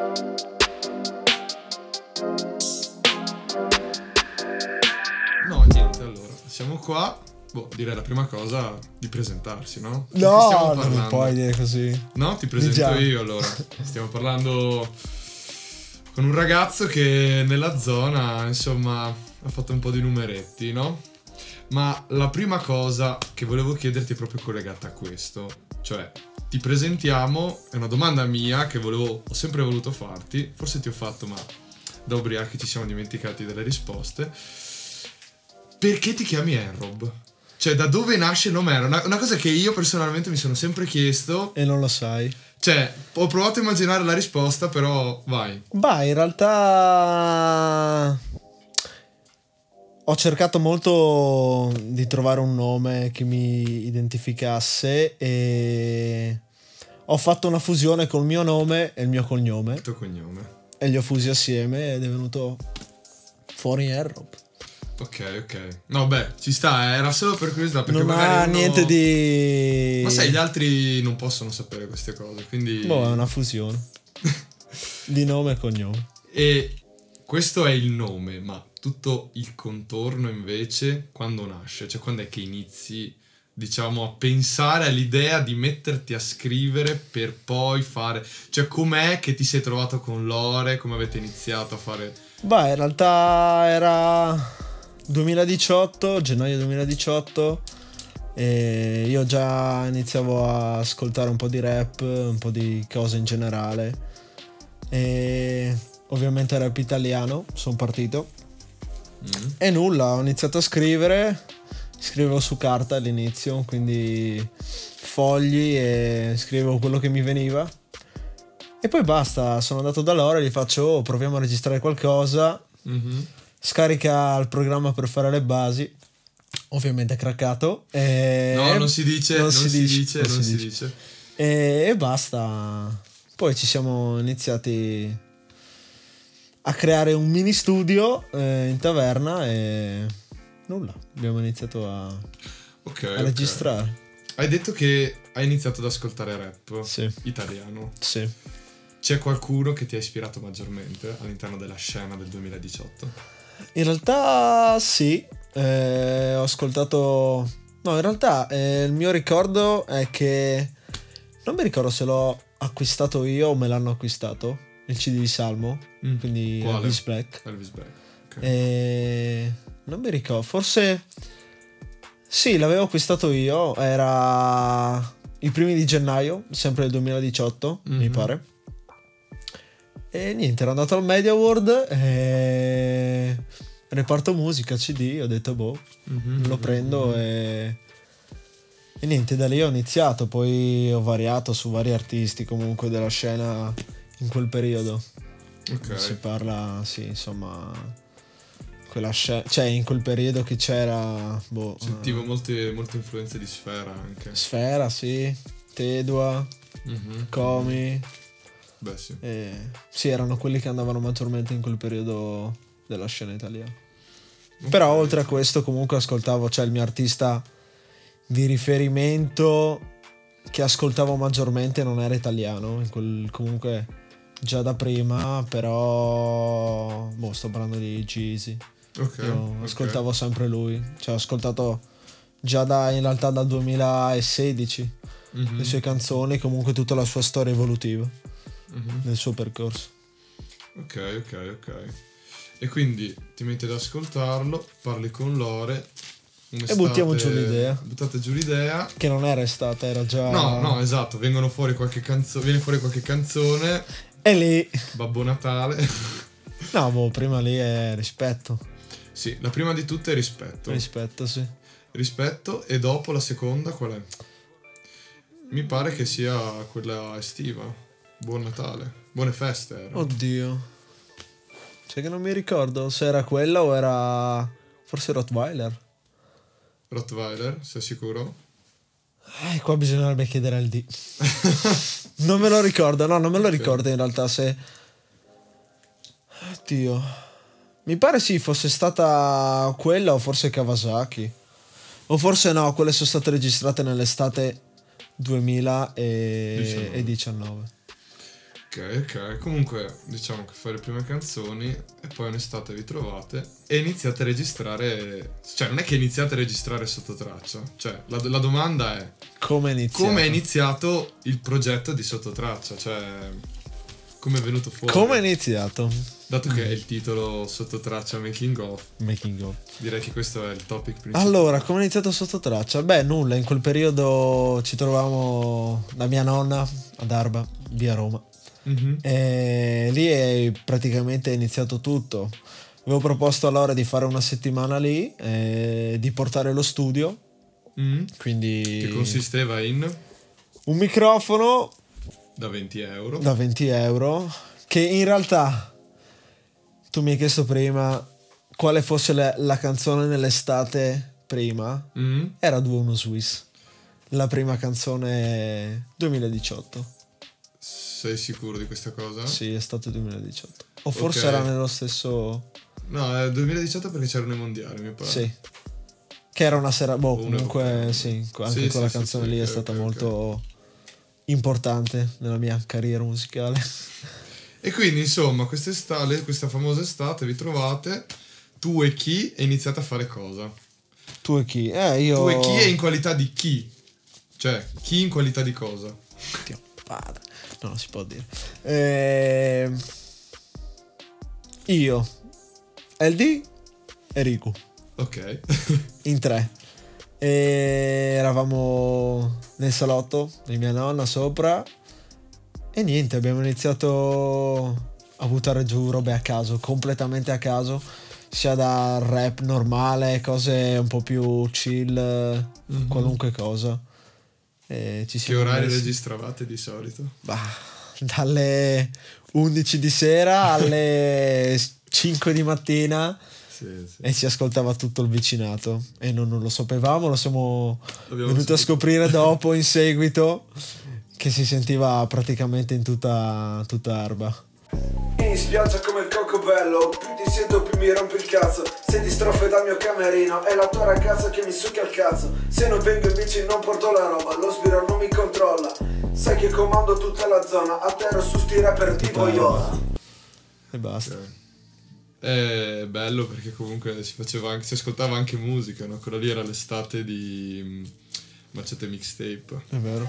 No, niente, allora, siamo qua. Boh, direi la prima cosa di presentarsi, no? No, non puoi dire così. No, ti presento io allora. Stiamo parlando con un ragazzo che nella zona, insomma, ha fatto un po' di numeretti, no? Ma la prima cosa che volevo chiederti è proprio collegata a questo. Cioè, ti presentiamo, è una domanda mia che ho sempre voluto farti. Forse ti ho fatto, ma da ubriachi ci siamo dimenticati delle risposte. Perché ti chiami Enrob? Cioè, da dove nasce il nome? Era una cosa che io personalmente mi sono sempre chiesto. E non lo sai. Cioè, ho provato a immaginare la risposta, però vai. Bah, in realtà ho cercato molto di trovare un nome che mi identificasse e ho fatto una fusione col mio nome e il mio cognome. Il tuo cognome. E li ho fusi assieme ed è venuto fuori Enrob. Ok. No, beh, ci sta, era solo per curiosità, perché non magari ha niente di... Ma sai, gli altri non possono sapere queste cose, quindi... Boh, è una fusione di nome e cognome. E questo è il nome, ma tutto il contorno invece quando nasce? Cioè, quando è che inizi, diciamo, a pensare all'idea di metterti a scrivere per poi fare... Cioè, com'è che ti sei trovato con Lore? Come avete iniziato a fare... Beh, in realtà era 2018, gennaio 2018, e io già iniziavo a ascoltare un po' di rap, un po' di cose in generale, e ovviamente rap italiano, sono partito. E nulla, ho iniziato a scrivevo su carta all'inizio, quindi fogli, e scrivevo quello che mi veniva. E poi basta, sono andato da loro e gli faccio proviamo a registrare qualcosa. Scarica il programma per fare le basi. Ovviamente craccato. No, non si dice. E basta. Poi ci siamo iniziati a creare un mini studio in taverna e nulla, abbiamo iniziato a registrare. Hai detto che hai iniziato ad ascoltare rap italiano. Sì. C'è qualcuno che ti ha ispirato maggiormente all'interno della scena del 2018? In realtà sì, ho ascoltato... No, in realtà il mio ricordo è che... Non mi ricordo se l'ho acquistato io o me l'hanno acquistato, il CD di Salmo, quindi Quale? Elvis Black. Elvis Black, ok. E... non mi ricordo, forse... Sì, l'avevo acquistato io, era i primi di gennaio, sempre del 2018, mi pare. E niente, ero andato al Media World e reparto musica, CD, ho detto lo prendo e niente, da lì ho iniziato, poi ho variato su vari artisti comunque della scena in quel periodo. Ok. Si parla, sì, insomma, quella scena, cioè in quel periodo che c'era sentivo molte influenze di Sfera anche. Sfera, sì, Tedua, Comi. Beh, sì. Sì, erano quelli che andavano maggiormente in quel periodo della scena italiana. Però oltre a questo comunque ascoltavo, cioè il mio artista di riferimento che ascoltavo maggiormente non era italiano, comunque già da prima, però sto parlando di Jeezy. Ascoltavo sempre lui, cioè ho ascoltato già in realtà dal 2016 le sue canzoni, comunque tutta la sua storia evolutiva nel suo percorso. Ok. E quindi ti metti ad ascoltarlo, parli con Lore e buttiamo giù l'idea. Buttate giù l'idea. Che non era estate, era già... No, esatto, viene fuori qualche canzone. E lì... Babbo Natale. No, prima lì è rispetto. Sì, la prima di tutte è rispetto. Rispetto, sì. Rispetto, e dopo la seconda qual è? Mi pare che sia quella estiva. Buon Natale. Buone feste era. Oddio. Cioè che non mi ricordo se era quella o era... Forse Rottweiler. Rottweiler, sei sicuro? Qua bisognerebbe chiedere al D. Non me lo ricordo, no, non me lo ricordo in realtà se... Oddio. Mi pare sì, fosse stata quella o forse Kawasaki. O forse no, quelle sono state registrate nell'estate 2019. Ok. Comunque, diciamo che fai le prime canzoni e poi un'estate vi trovate e iniziate a registrare. Cioè, non è che iniziate a registrare Sottotraccia. Cioè, la domanda è: Come come è iniziato il progetto di Sottotraccia? Cioè, come è venuto fuori? Come è iniziato? Dato che è il titolo Sottotraccia Making of, direi che questo è il topic principale. Allora, come è iniziato Sottotraccia? Beh, nulla, in quel periodo ci trovavamo da mia nonna ad Arba, via Roma. E lì è praticamente iniziato tutto. Avevo proposto a Laura di fare una settimana lì, di portare lo studio. Quindi che consisteva in un microfono da 20 euro. Da 20 euro. Che in realtà tu mi hai chiesto prima quale fosse la canzone nell'estate prima. Era 2-1 Swiss. La prima canzone 2018. Sei sicuro di questa cosa? Sì, è stato 2018. O forse era nello stesso... No, è 2018 perché c'erano i mondiali, mi pare. Sì. Che era una sera... comunque sì, anche quella canzone lì è stata molto importante nella mia carriera musicale. E quindi, insomma, questa famosa estate vi trovate, tu e chi, e iniziate a fare cosa? Tu e chi? Io... Tu e chi e in qualità di chi? Cioè, chi in qualità di cosa? Dio padre. No, non si può dire. Io, LD e Riku. Ok. In 3. E eravamo nel salotto di mia nonna sopra. E niente, abbiamo iniziato a buttare giù robe a caso, completamente a caso. Sia da rap normale, cose un po' più chill, qualunque cosa. E ci che orari registravate di solito? Dalle 11 di sera alle 5 di mattina. Sì. E si ascoltava tutto il vicinato. E non lo sapevamo, lo siamo venuti a scoprire dopo, in seguito, che si sentiva praticamente in tutta Arba. In spiaggia come il coccobello, più ti sento più mi rompi il cazzo. Senti strofe dal mio camerino, è la tua ragazza che mi succhia il cazzo. Se non vengo in bici non porto la roba, lo sbirro non mi controlla. Sai che comando tutta la zona, a terra su sti rapper tipo Yoda. E basta. È bello perché comunque si ascoltava anche musica, no? Quella lì era l'estate di Macete Mixtape. È vero.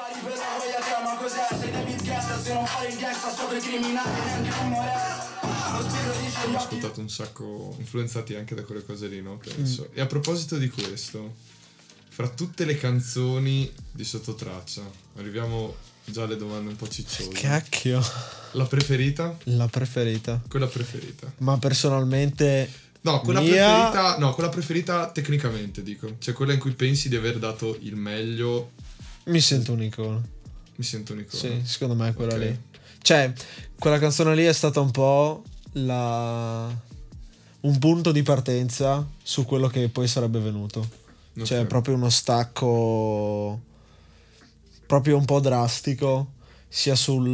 Ho ascoltato un sacco, influenzati anche da quelle cose lì, no? Penso. E a proposito di questo, fra tutte le canzoni di Sottotraccia, arriviamo già alle domande un po' cicciose. Cacchio. La preferita? La preferita. Quella preferita. Ma personalmente... No, quella preferita tecnicamente, dico. Cioè quella in cui pensi di aver dato il meglio. Mi sento un'icona. Sì, secondo me è quella lì. Cioè, quella canzone lì è stata un po' un punto di partenza su quello che poi sarebbe venuto. Cioè, proprio uno stacco proprio un po' drastico, sia sul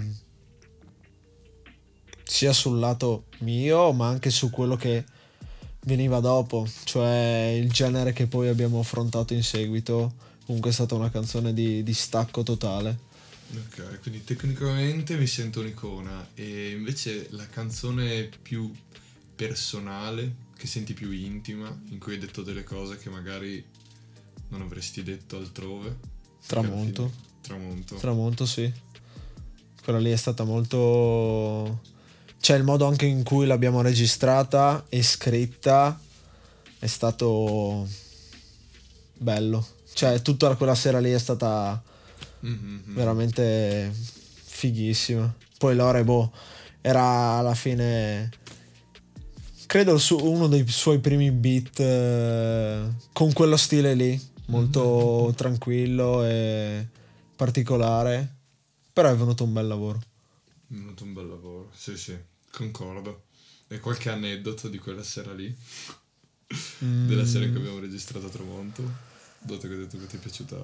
lato mio, ma anche su quello che veniva dopo, cioè il genere che poi abbiamo affrontato in seguito. Comunque è stata una canzone di stacco totale. Ok, quindi tecnicamente mi sento un'icona. E invece la canzone più personale, che senti più intima, in cui hai detto delle cose che magari non avresti detto altrove? Tramonto, sì. Quella lì è stata molto... Cioè il modo anche in cui l'abbiamo registrata e scritta è stato bello. Cioè tutta quella sera lì è stata veramente fighissima. Poi Lore, era alla fine, credo, uno dei suoi primi beat con quello stile lì, molto tranquillo e particolare. Però è venuto un bel lavoro. Sì, concordo. E qualche aneddoto di quella sera lì? Della sera che abbiamo registrato a Tramonto? Dato che hai detto che ti è piaciuta.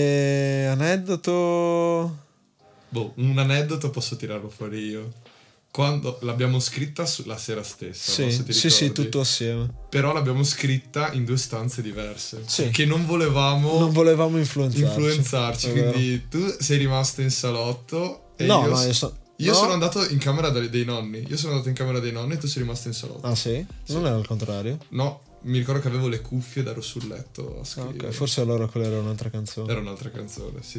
Che aneddoto. Un aneddoto posso tirarlo fuori io. quando l'abbiamo scritta la sera stessa, Sì, no? Se ti sì, sì, ricordi. tutto assieme. Però l'abbiamo scritta in 2 stanze diverse. Sì. Che non volevamo influenzarci. È vero. quindi tu sei rimasto in salotto e No, io, no, io no. sono andato in camera dei nonni. Io sono andato in camera dei nonni e tu sei rimasto in salotto. Ah sì? Non era il contrario? No, mi ricordo che avevo le cuffie ed ero sul letto a Ah, scrivere. ok, forse allora quella era un'altra canzone. Era un'altra canzone, sì.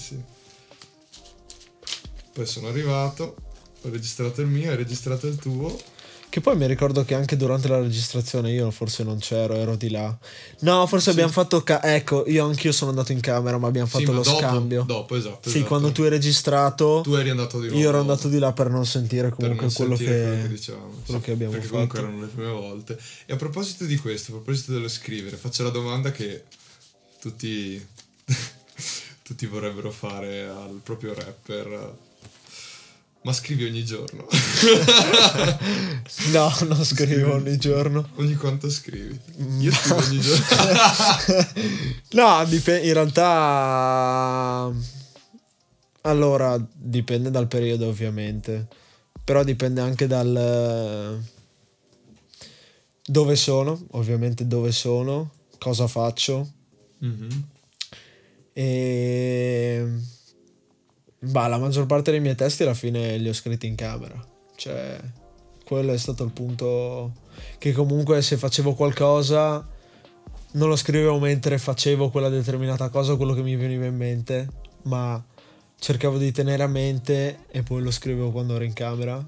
Poi sono arrivato, ho registrato il mio, hai registrato il tuo. Che poi mi ricordo che anche durante la registrazione io forse non c'ero, ero di là. No, forse abbiamo fatto... ecco, anch'io sono andato in camera, ma abbiamo fatto Sì, ma lo scambio. Dopo, esatto. Sì, quando tu hai registrato, tu eri andato di nuovo. io ero andato di là per non sentire Per comunque non quello sentire che dicevamo. quello che abbiamo perché fatto. comunque erano le prime volte. E a proposito di questo, a proposito dello scrivere, faccio la domanda che tutti tutti vorrebbero fare al proprio rapper. Ma scrivi ogni giorno? No, non scrivo ogni giorno. Ogni quanto scrivi? Io scrivo ogni giorno. No, in realtà... Allora, dipende dal periodo ovviamente. Però dipende anche dal... Dove sono, ovviamente dove sono, cosa faccio. Mm-hmm. E... Bah, la maggior parte dei miei testi alla fine li ho scritti in camera. Cioè, quello è stato il punto che comunque se facevo qualcosa non lo scrivevo mentre facevo quella determinata cosa, quello che mi veniva in mente, ma cercavo di tenere a mente e poi lo scrivevo quando ero in camera.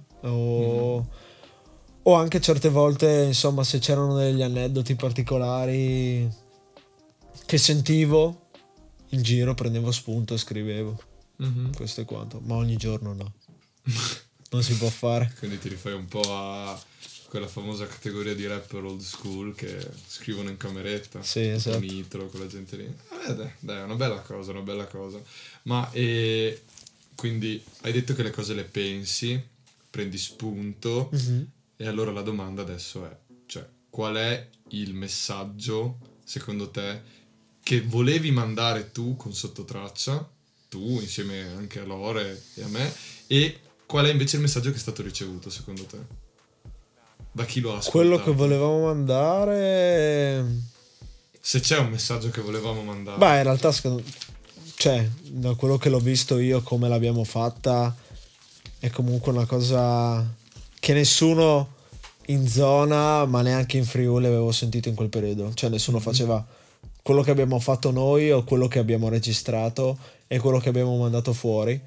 O anche certe volte, insomma, se c'erano degli aneddoti particolari che sentivo in giro, prendevo spunto e scrivevo. Mm-hmm. Questo è quanto, ma ogni giorno no. Non si può fare. Quindi ti rifai un po' a quella famosa categoria di rapper old school che scrivono in cameretta. Sì, esatto. Con Nitro, con la gente lì. Dai, è una bella cosa, una bella cosa. Ma quindi hai detto che le cose le pensi, prendi spunto, e allora la domanda adesso è, cioè, qual è il messaggio, secondo te, che volevi mandare tu con sottotraccia, tu insieme anche a Lore e a me, e qual è invece il messaggio che è stato ricevuto secondo te? Da chi lo ha ascoltato? Quello che volevamo mandare... Se c'è un messaggio che volevamo mandare. Beh, in realtà cioè, da quello che l'ho visto io, come l'abbiamo fatta, è comunque una cosa che nessuno in zona, ma neanche in Friuli avevo sentito in quel periodo. Cioè nessuno faceva quello che abbiamo fatto noi o quello che abbiamo registrato e quello che abbiamo mandato fuori.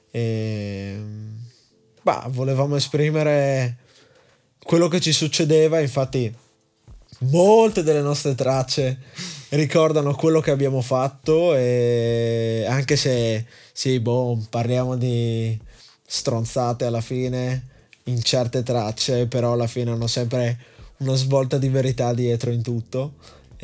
E volevamo esprimere quello che ci succedeva. Infatti molte delle nostre tracce ricordano quello che abbiamo fatto, e anche se sì, parliamo di stronzate alla fine in certe tracce, però alla fine hanno sempre una svolta di verità dietro in tutto.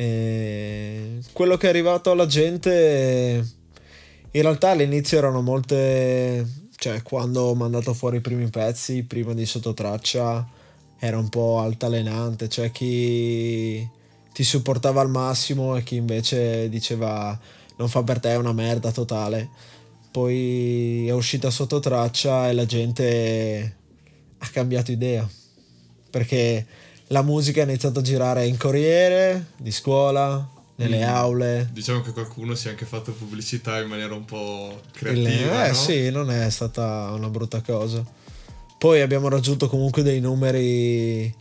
E quello che è arrivato alla gente, in realtà all'inizio erano molte, cioè quando ho mandato fuori i primi pezzi prima di sottotraccia era un po' altalenante, cioè chi ti supportava al massimo e chi invece diceva non fa per te, è una merda totale. Poi è uscita sottotraccia e la gente ha cambiato idea, perché la musica ha iniziato a girare in corriere, di scuola, nelle aule. Diciamo che qualcuno si è anche fatto pubblicità in maniera un po' creativa, no? Sì, non è stata una brutta cosa. Poi abbiamo raggiunto comunque dei numeri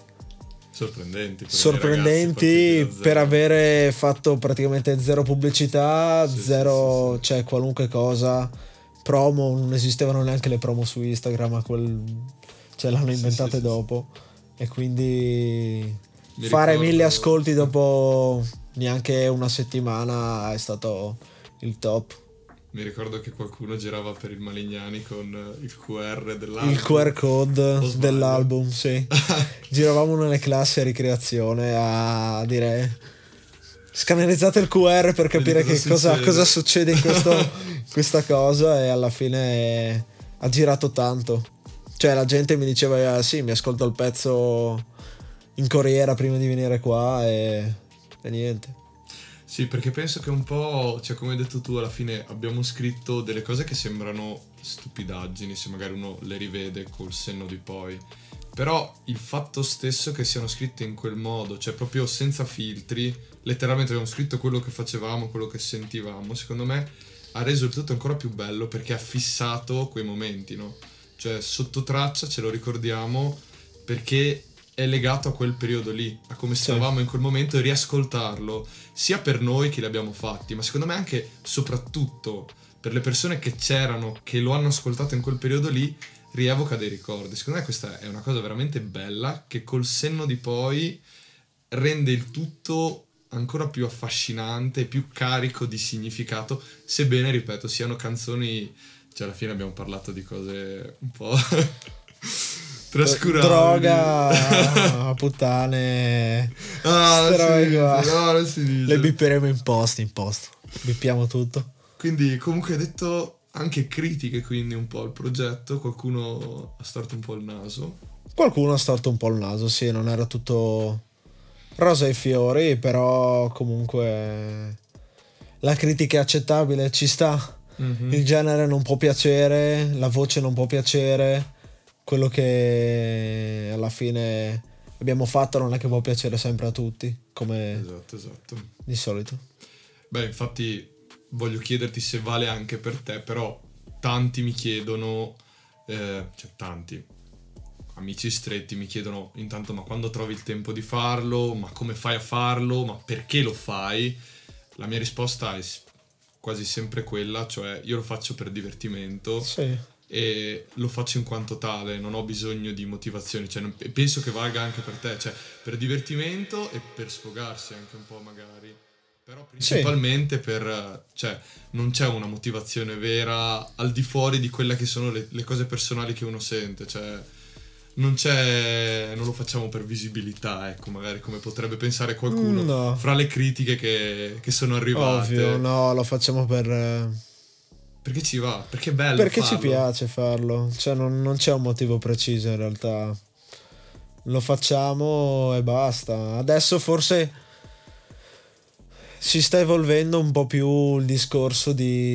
sorprendenti per avere fatto praticamente zero pubblicità, zero. Cioè qualunque cosa, promo, non esistevano neanche le promo su Instagram, cioè l'hanno inventate dopo. E quindi fare 1000 ascolti dopo neanche una settimana è stato il top. Mi ricordo che qualcuno girava per il Malignani con il QR dell'album. Il QR code dell'album, sì. Giravamo nelle classi a ricreazione a dire scannerizzate il QR per capire che cosa succede in questa cosa, e alla fine ha girato tanto. Cioè la gente mi diceva sì, mi ascolto il pezzo in corriera prima di venire qua e niente. Sì, perché penso che un po', cioè come hai detto tu, alla fine abbiamo scritto delle cose che sembrano stupidaggini se magari uno le rivede col senno di poi. Però il fatto stesso che siano scritte in quel modo, cioè proprio senza filtri, letteralmente abbiamo scritto quello che facevamo, quello che sentivamo, secondo me ha reso il tutto ancora più bello perché ha fissato quei momenti, no? Cioè sotto traccia ce lo ricordiamo perché è legato a quel periodo lì, a come stavamo in quel momento, e riascoltarlo sia per noi che li abbiamo fatti, ma secondo me anche soprattutto per le persone che c'erano, che lo hanno ascoltato in quel periodo lì, rievoca dei ricordi. Secondo me questa è una cosa veramente bella che col senno di poi rende il tutto ancora più affascinante, più carico di significato, sebbene, ripeto, siano canzoni, cioè alla fine abbiamo parlato di cose un po' trascurabili. Droga, puttane. Ah, Ste robe qua. no, non si dice. Le bipperemo in post. Bippiamo tutto. Quindi comunque hai detto anche critiche quindi un po' al progetto, qualcuno ha storto un po' il naso. Qualcuno ha storto un po' il naso, sì, non era tutto rosa e fiori, però comunque la critica è accettabile, ci sta. Il genere non può piacere, la voce non può piacere, quello che alla fine abbiamo fatto non è che può piacere sempre a tutti, come Esatto. di solito. Beh, infatti voglio chiederti se vale anche per te, però tanti mi chiedono, cioè tanti amici stretti mi chiedono intanto ma quando trovi il tempo di farlo, ma come fai a farlo, ma perché lo fai? La mia risposta è quasi sempre quella, cioè io lo faccio per divertimento. Sì. E lo faccio in quanto tale, non ho bisogno di motivazioni, cioè penso che valga anche per te, cioè per divertimento e per sfogarsi anche un po' magari, però principalmente per, cioè non c'è una motivazione vera al di fuori di quelle che sono le cose personali che uno sente, cioè non lo facciamo per visibilità, ecco, magari come potrebbe pensare qualcuno, No. fra le critiche che sono arrivate. Ovvio, no, lo facciamo Perché ci va, perché è bello perché farlo. ci piace farlo, cioè non c'è un motivo preciso in realtà, lo facciamo e basta. Adesso forse si sta evolvendo un po' più il discorso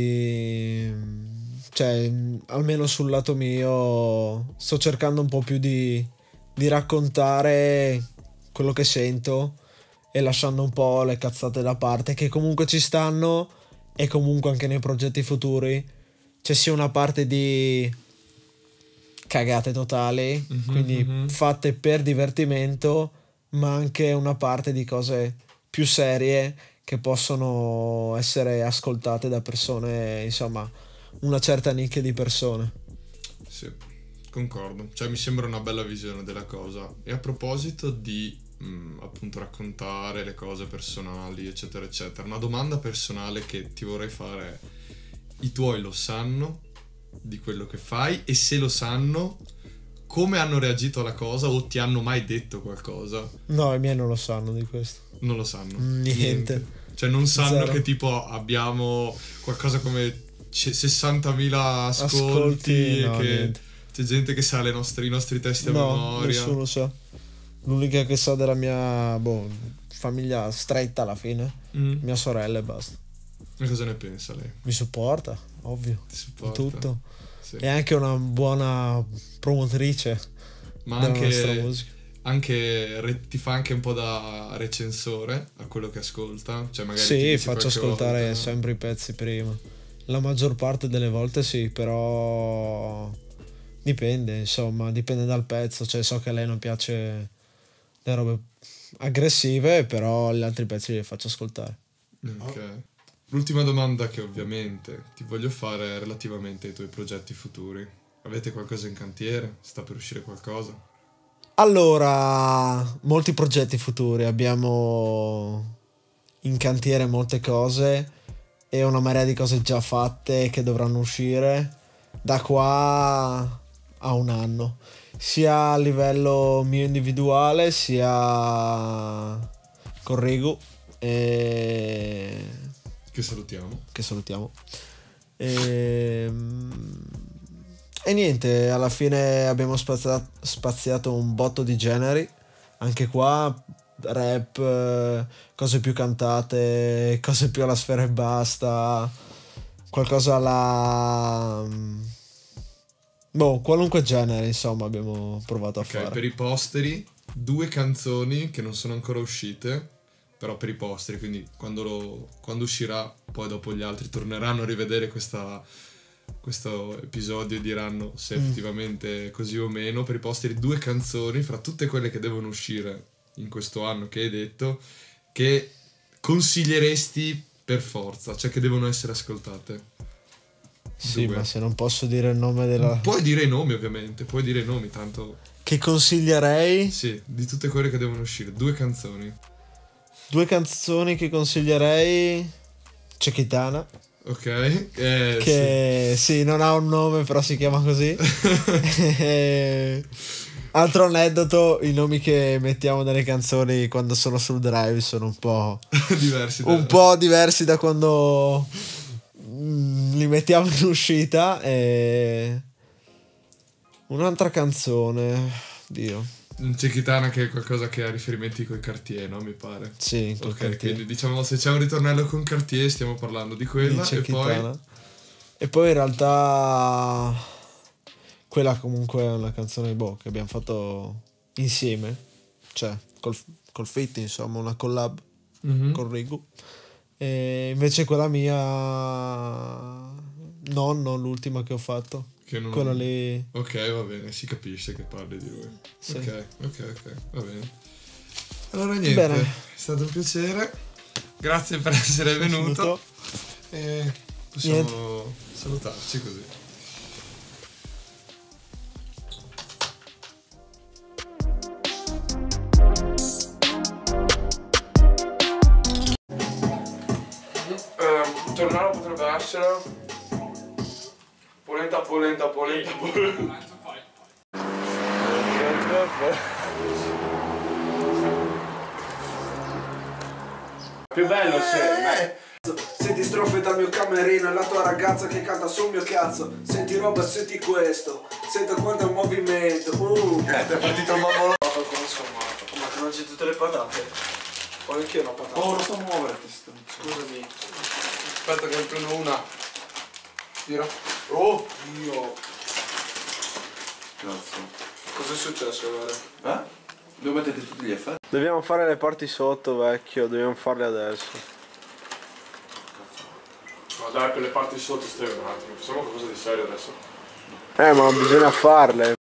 cioè almeno sul lato mio sto cercando un po' più di raccontare quello che sento e lasciando un po' le cazzate da parte che comunque ci stanno, e comunque anche nei progetti futuri c'è sia una parte di cagate totali, quindi fatte per divertimento, ma anche una parte di cose più serie che possono essere ascoltate da persone, insomma, una certa nicchia di persone. Sì, concordo, cioè mi sembra una bella visione della cosa. E a proposito di appunto raccontare le cose personali eccetera eccetera, una domanda personale che ti vorrei fare: i tuoi lo sanno di quello che fai? E se lo sanno, come hanno reagito alla cosa, o ti hanno mai detto qualcosa? No, i miei non lo sanno di questo. Non lo sanno? Niente. Cioè non sanno Zero. che tipo abbiamo qualcosa come 60.000 ascolti no, e che niente. c'è gente che sa i nostri testi a No, memoria. nessuno sa. L'unica che sa della mia famiglia stretta alla fine, mia sorella e basta. E cosa ne pensa lei? Mi supporta, ovvio, Ti in supporta? tutto. Sì. È anche una buona promotrice Ma della nostra musica. anche ti fa anche un po' da recensore a quello che ascolta? Cioè magari ti Sì, dice faccio qualche ascoltare volta- sempre i pezzi prima. La maggior parte delle volte sì, però dipende, insomma, dipende dal pezzo. Cioè so che a lei non piace le robe aggressive, però gli altri pezzi li faccio ascoltare. Ok. L'ultima domanda che ovviamente ti voglio fare è relativamente ai tuoi progetti futuri. Avete qualcosa in cantiere? Sta per uscire qualcosa? Allora, molti progetti futuri, abbiamo in cantiere molte cose e una marea di cose già fatte che dovranno uscire da qua a un anno, sia a livello mio individuale sia con Rigu Che salutiamo. che salutiamo. E niente, alla fine abbiamo spaziato un botto di generi. Anche qua rap, cose più cantate, cose più alla sfera e basta, qualcosa alla... boh, qualunque genere, insomma, abbiamo provato a fare. Per i posteri, 2 canzoni che non sono ancora uscite, però per i posteri, quindi quando uscirà, poi dopo gli altri torneranno a rivedere questo episodio e diranno se effettivamente è così o meno. Per i posteri 2 canzoni fra tutte quelle che devono uscire in questo anno che hai detto, che consiglieresti per forza, cioè che devono essere ascoltate. Sì, 2. ma se non posso dire il nome della... Puoi dire i nomi, ovviamente, puoi dire i nomi, tanto... Che consiglierei? Sì, di tutte quelle che devono uscire, 2 canzoni. 2 canzoni che consiglierei... Cecchitana. Ok, Che sì, non ha un nome, però si chiama così. Altro aneddoto, i nomi che mettiamo nelle canzoni quando sono sul drive sono un po' diversi da quando li mettiamo in uscita. E un'altra canzone, Dio. Cecchitana, che è qualcosa che ha riferimenti coi Cartier, no? Mi pare. Sì, col ok, Cartier. quindi diciamo se c'è un ritornello con Cartier stiamo parlando di quella Di Cecchitana. e poi in realtà quella comunque è una canzone che abbiamo fatto insieme, cioè col feat, insomma, una collab con Rigu. E invece quella mia non l'ultima che ho fatto, quella lì. Ok, va bene, si capisce che parli di lui. Sì. Ok, va bene. Allora niente, Bene. è stato un piacere. Grazie per essere venuto. E possiamo salutarci così. Tornare potrebbe essere polenta. Più bello se... Senti strofe dal mio camerino, è la tua ragazza che canta sul mio cazzo. Senti roba, senti questo, sento quanto è un movimento. Ti è partito il mammo. Ma che mangi tutte le patate? Ho anch'io una patata. Oh, non so muovere questo. Scusami. Aspetta che ne prendo una. Tira. Oh, Dio. Cazzo. Cos'è successo, guarda? Dove mettete tutti gli effetti? Dobbiamo fare le parti sotto, vecchio, dobbiamo farle adesso. No dai, per le parti sotto stai un attimo. Facciamo qualcosa di serio adesso. Ma bisogna farle.